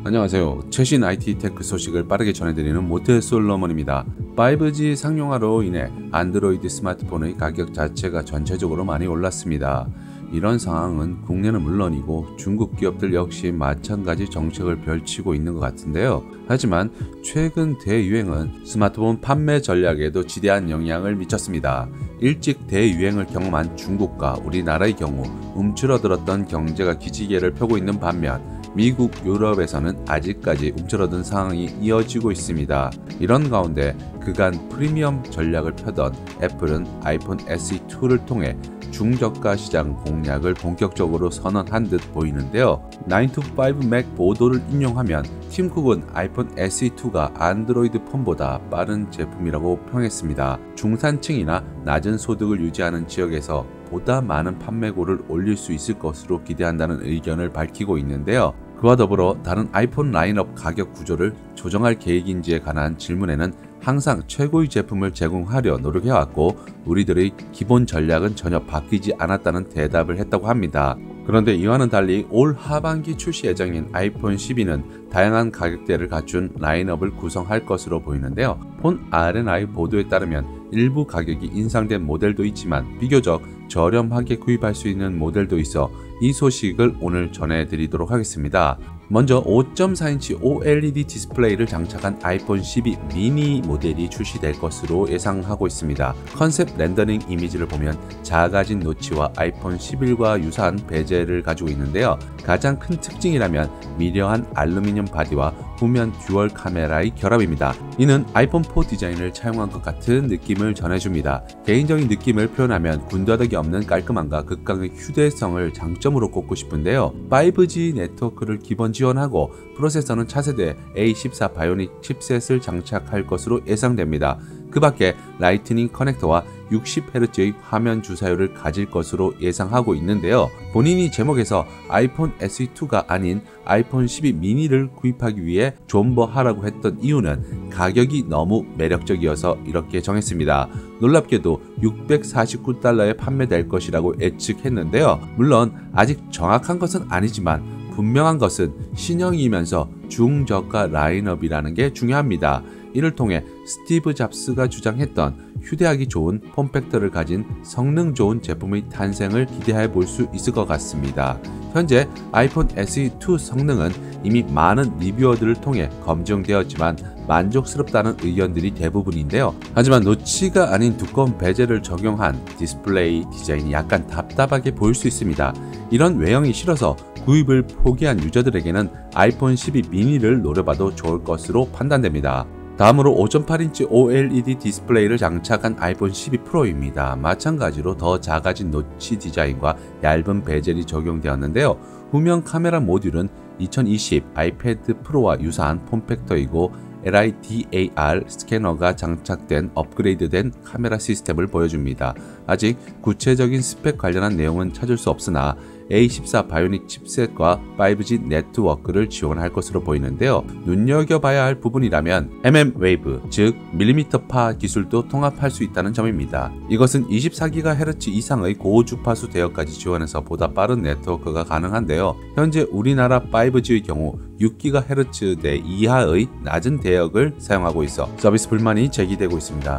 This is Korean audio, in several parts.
안녕하세요. 최신 IT 테크 소식을 빠르게 전해드리는 모태솔로몬입니다. 5G 상용화로 인해 안드로이드 스마트폰의 가격 자체가 전체적으로 많이 올랐습니다. 이런 상황은 국내는 물론이고 중국 기업들 역시 마찬가지 정책을 펼치고 있는 것 같은데요. 하지만 최근 대유행은 스마트폰 판매 전략에도 지대한 영향을 미쳤습니다. 일찍 대유행을 경험한 중국과 우리나라의 경우 움츠러들었던 경제가 기지개를 펴고 있는 반면 미국, 유럽에서는 아직까지 움츠러든 상황이 이어지고 있습니다. 이런 가운데 그간 프리미엄 전략을 펴던 애플은 아이폰 SE2를 통해 중저가 시장 공략을 본격적으로 선언한 듯 보이는데요. 9to5Mac 보도를 인용하면 팀 쿡은 아이폰 SE2가 안드로이드 폰보다 빠른 제품이라고 평했습니다. 중산층이나 낮은 소득을 유지하는 지역에서 보다 많은 판매고를 올릴 수 있을 것으로 기대한다는 의견을 밝히고 있는데요. 그와 더불어 다른 아이폰 라인업 가격 구조를 조정할 계획인지에 관한 질문에는 항상 최고의 제품을 제공하려 노력해왔고 우리들의 기본 전략은 전혀 바뀌지 않았다는 대답을 했다고 합니다. 그런데 이와는 달리 올 하반기 출시 예정인 아이폰 12는 다양한 가격대를 갖춘 라인업을 구성할 것으로 보이는데요. 폰 R&I 보도에 따르면 일부 가격이 인상된 모델도 있지만 비교적 저렴하게 구입할 수 있는 모델도 있어 이 소식을 오늘 전해드리도록 하겠습니다. 먼저 5.4인치 OLED 디스플레이를 장착한 아이폰 12 미니 모델이 출시될 것으로 예상하고 있습니다. 컨셉 렌더링 이미지를 보면 작아진 노치와 아이폰 11과 유사한 베젤을 가지고 있는데요. 가장 큰 특징이라면 미려한 알루미늄 바디와 후면 듀얼 카메라의 결합입니다. 이는 아이폰 4 디자인을 차용한 것 같은 느낌을 전해줍니다. 개인적인 느낌을 표현하면 군더더기 없는 깔끔함과 극강의 휴대성을 장점으로 꼽고 싶은데요. 5G 네트워크를 기본 지원하고 프로세서는 차세대 A14 바이오닉 칩셋을 장착할 것으로 예상됩니다. 그 밖에 라이트닝 커넥터와 60Hz의 화면 주사율을 가질 것으로 예상하고 있는데요. 본인이 제목에서 아이폰 SE2가 아닌 아이폰 12 미니를 구입하기 위해 존버하라고 했던 이유는 가격이 너무 매력적이어서 이렇게 정했습니다. 놀랍게도 $649에 판매될 것이라고 예측했는데요. 물론 아직 정확한 것은 아니지만 분명한 것은 신형이면서 중저가 라인업이라는 게 중요합니다. 이를 통해 스티브 잡스가 주장했던 휴대하기 좋은 폼팩터를 가진 성능 좋은 제품의 탄생을 기대해 볼 수 있을 것 같습니다. 현재 아이폰 SE2 성능은 이미 많은 리뷰어들을 통해 검증되었지만 만족스럽다는 의견들이 대부분인데요. 하지만 노치가 아닌 두꺼운 베젤을 적용한 디스플레이 디자인이 약간 답답하게 보일 수 있습니다. 이런 외형이 싫어서 구입을 포기한 유저들에게는 아이폰 12 미니를 노려봐도 좋을 것으로 판단됩니다. 다음으로 5.8인치 OLED 디스플레이를 장착한 아이폰 12 프로입니다. 마찬가지로 더 작아진 노치 디자인과 얇은 베젤이 적용되었는데요. 후면 카메라 모듈은 2020 아이패드 프로와 유사한 폼팩터이고 LiDAR 스캐너가 장착된 업그레이드된 카메라 시스템을 보여줍니다. 아직 구체적인 스펙 관련한 내용은 찾을 수 없으나 A14 바이오닉 칩셋과 5G 네트워크를 지원할 것으로 보이는데요. 눈여겨봐야 할 부분이라면 mmWave, 즉 밀리미터파 기술도 통합할 수 있다는 점입니다. 이것은 24GHz 이상의 고주파수 대역까지 지원해서 보다 빠른 네트워크가 가능한데요. 현재 우리나라 5G의 경우 6GHz대 이하의 낮은 대역을 사용하고 있어 서비스 불만이 제기되고 있습니다.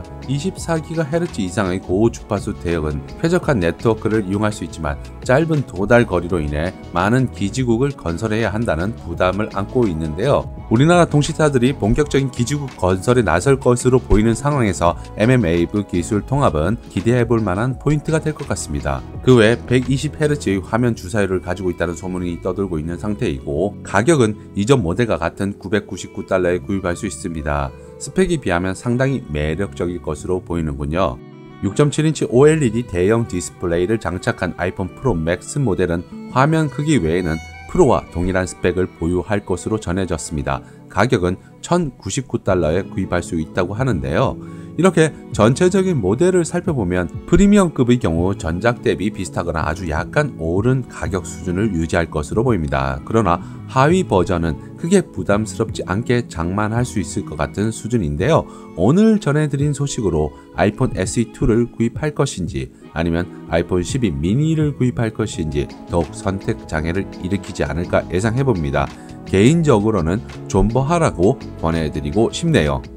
24GHz 이상의 고주파수 대역은 쾌적한 네트워크를 이용할 수 있지만 짧은 도달 거리로 인해 많은 기지국을 건설해야 한다는 부담을 안고 있는데요. 우리나라 통신사들이 본격적인 기지국 건설에 나설 것으로 보이는 상황에서 mmWave 기술 통합은 기대해볼 만한 포인트가 될 것 같습니다. 그 외 120Hz의 화면 주사율을 가지고 있다는 소문이 떠돌고 있는 상태이고 가격은 이전 모델과 같은 $999에 구입할 수 있습니다. 스펙에 비하면 상당히 매력적일 것으로 보이는군요. 6.7인치 OLED 대형 디스플레이를 장착한 아이폰 프로 맥스 모델은 화면 크기 외에는 프로와 동일한 스펙을 보유할 것으로 전해졌습니다. 가격은 $1,099에 구입할 수 있다고 하는데요. 이렇게 전체적인 모델을 살펴보면 프리미엄급의 경우 전작 대비 비슷하거나 아주 약간 오른 가격 수준을 유지할 것으로 보입니다. 그러나 하위 버전은 크게 부담스럽지 않게 장만할 수 있을 것 같은 수준인데요. 오늘 전해드린 소식으로 아이폰 SE2를 구입할 것인지 아니면 아이폰 12 미니를 구입할 것인지 더욱 선택 장애를 일으키지 않을까 예상해봅니다. 개인적으로는 존버하라고 권해드리고 싶네요.